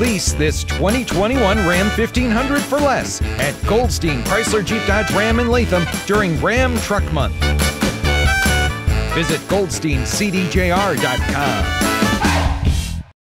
Lease this 2021 Ram 1500 for less at Goldstein Chrysler Jeep Dodge Ram in Latham during Ram Truck Month. Visit goldsteincdjr.com.